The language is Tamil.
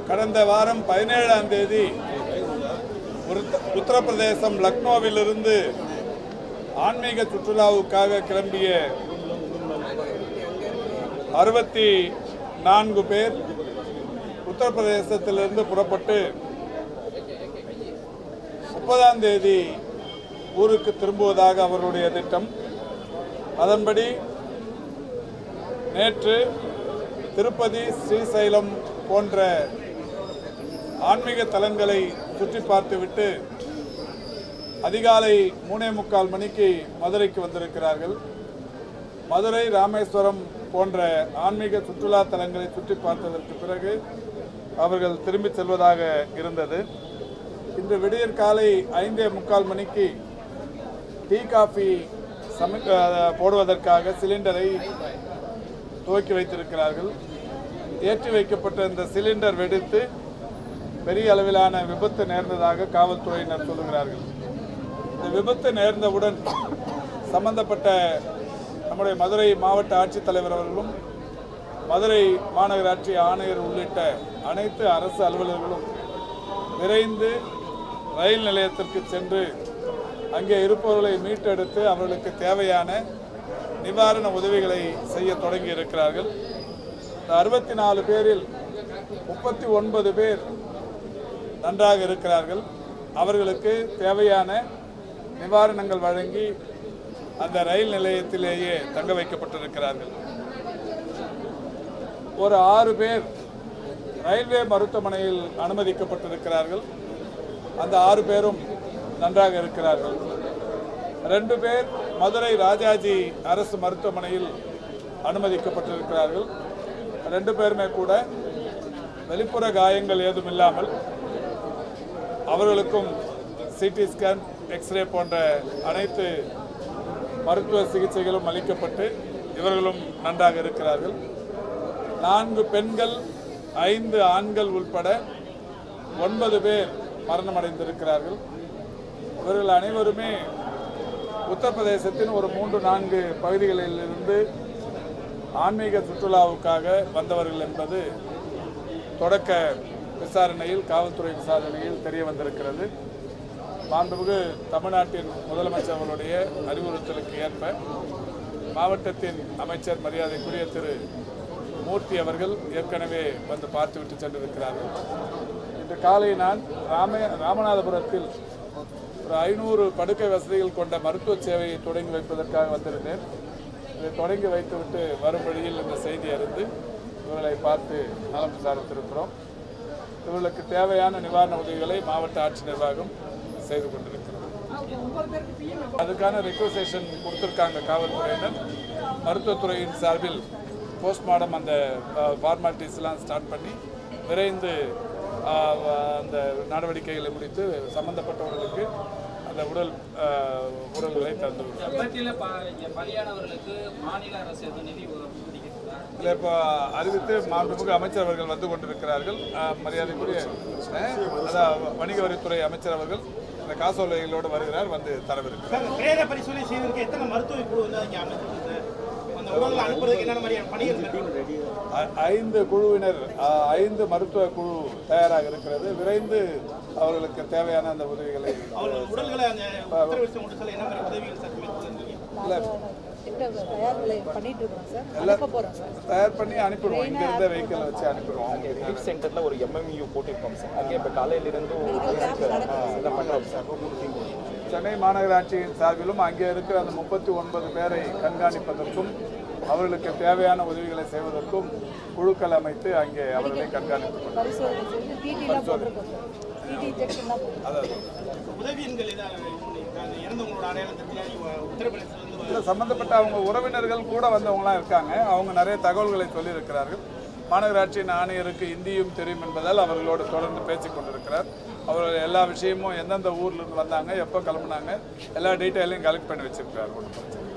கடந்த வாரம் 17ஆம் தேதி உத்தரப்பிரதேசம் லக்னோவிலிருந்து ஆன்மீக சுற்றுலாவுக்காக கிளம்பிய 64 பேர் உத்தரப்பிரதேசத்திலிருந்து புறப்பட்டு 30ஆம் தேதி ஊருக்கு திரும்புவதாக அவர்களுடைய திட்டம். அதன்படி நேற்று திருப்பதி, ஸ்ரீசைலம் போன்ற ஆன்மீக தலங்களை சுற்றி பார்த்துவிட்டு அதிகாலை 3:45 மணிக்கு மதுரைக்கு வந்திருக்கிறார்கள். மதுரை, ராமேஸ்வரம் போன்ற ஆன்மீக சுற்றுலா தலங்களை சுற்றி பார்த்ததற்கு பிறகு அவர்கள் திரும்பி செல்வதாக இருந்தது. இன்று விடியற் காலை 5:45 மணிக்கு டீ காஃபி போடுவதற்காக சிலிண்டரை துவக்கி வைத்திருக்கிறார்கள். ஏற்றி வைக்கப்பட்ட இந்த சிலிண்டர் வெடித்து பெரிய அளவிலான விபத்து நேர்ந்ததாக காவல்துறையினர் சொல்லுகிறார்கள். இந்த விபத்து நேர்ந்தவுடன் சம்பந்தப்பட்ட நம்முடைய மதுரை மாவட்ட ஆட்சித்தலைவர் அவர்களும் மதுரை மாநகராட்சி ஆணையர் உள்ளிட்ட அனைத்து அரசு அலுவலர்களும் விரைந்து ரயில் நிலையத்திற்கு சென்று அங்கே இருப்பவர்களை மீட்டெடுத்து அவர்களுக்கு தேவையான நிவாரண உதவிகளை செய்ய தொடங்கி இருக்கிறார்கள். 64 பேரில் 39 பேர் நன்றாக இருக்கிறார்கள். அவர்களுக்கு தேவையான நிவாரணங்கள் வழங்கி அந்த ரயில் நிலையத்திலேயே தங்க வைக்கப்பட்டிருக்கிறார்கள். ஒரு 6 பேர் ரயில்வே மருத்துவமனையில் அனுமதிக்கப்பட்டிருக்கிறார்கள். அந்த 6 பேரும் நன்றாக இருக்கிறார்கள். 2 பேர் மதுரை ராஜாஜி அரசு மருத்துவமனையில் அனுமதிக்கப்பட்டிருக்கிறார்கள். 2 பேருமே கூட வெளிப்புற காயங்கள் ஏதும் இல்லாமல் அவர்களுக்கும் சிடி ஸ்கேன், எக்ஸ்ரே போன்ற அனைத்து மருத்துவ சிகிச்சைகளும் அளிக்கப்பட்டு இவர்களும் நன்றாக இருக்கிறார்கள். 4 பெண்கள், 5 ஆண்கள் உட்பட 9 பேர் மரணமடைந்திருக்கிறார்கள். இவர்கள் அனைவருமே உத்தரப்பிரதேசத்தின் ஒரு 3-4 பகுதிகளில் இருந்து ஆன்மீக சுற்றுலாவுக்காக வந்தவர்கள் என்பது தொடக்க விசாரணையில், காவல்துறை விசாரணையில் தெரிய வந்திருக்கிறது. மாண்புமிகு தமிழ்நாட்டின் முதலமைச்சர் அவர்களுடைய அறிவுறுத்தலுக்கு ஏற்ப மாவட்டத்தின் அமைச்சர் மரியாதைக்குரிய திரு மூர்த்தி அவர்கள் ஏற்கனவே வந்து பார்த்துவிட்டு சென்றிருக்கிறார்கள். இன்று காலை நான் ராமநாதபுரத்தில் ஒரு 500 படுக்கை வசதிகள் கொண்ட மருத்துவ சேவையை தொடங்கி வைப்பதற்காக வந்திருந்தேன். இதை தொடங்கி வைத்துவிட்டு வரும் வழியில் இந்த செய்தி அறிந்து இவர்களை பார்த்து நலம் விசாரித்திருக்கிறோம். இவர்களுக்கு தேவையான நிவாரண உதவிகளை மாவட்ட ஆட்சி நிர்வாகம் செய்து கொண்டிருக்கிறது. அதுக்கான ரெக்வசேஷன் கொடுத்திருக்காங்க காவல்துறையினர். மருத்துவத்துறையின் சார்பில் போஸ்ட்மார்டம் அந்த ஃபார்மாலிட்டிஸ்லாம் ஸ்டார்ட் பண்ணி விரைந்து அந்த நடவடிக்கைகளை முடித்து சம்பந்தப்பட்டவர்களுக்கு அந்த உடல்களை தந்து இல்லை இப்போ அறிவித்து மாண்புமிகு அமைச்சர் அவர்கள் வந்து கொண்டிருக்கிறார்கள். மரியாதைக்குரிய வணிக வரித்துறை அமைச்சர் அவர்கள் இந்த காசோலைகளோடு வருகிறார், வந்து தரவிருக்கிறார். 5 குழுவினர், 5 மருத்துவ குழு தயாராக இருக்கிறது. விரைந்து அவர்களுக்கு தேவையான அந்த உதவிகளை தயார் பண்ணி அனுப்பிடுவோம். இங்க இருந்த வெஹிக்கிள் வச்சு அனுப்பிடுவோம். ரிலீஃப் சென்டர்ல ஒரு MMU போட்டிருக்கோம் சார். அங்கே இப்போ காலையிலிருந்து சென்னை மாநகராட்சியின் சார்பிலும் அங்கே இருக்கிற அந்த 39 பேரை கண்காணிப்பதற்கும் அவர்களுக்கு தேவையான உதவிகளை செய்வதற்கும் குழுக்கள் அமைத்து அங்கே அவர்களை கண்காணித்து சம்பந்தப்பட்ட அவங்க உறவினர்கள் கூட வந்தவங்களாம் இருக்காங்க. அவங்க நிறைய தகவல்களை சொல்லியிருக்கிறார்கள். மாநகராட்சியின் ஆணையருக்கு இந்தியும் தெரியும் என்பதால் அவர்களோடு தொடர்ந்து பேசிக் கொண்டிருக்கிறார். அவர்கள் எல்லா விஷயமும் எந்தெந்த ஊர்லேருந்து வந்தாங்க, எப்போ கிளம்புனாங்க, எல்லா டீட்டெயிலையும் கலெக்ட் பண்ணி வச்சிருக்கிறார்.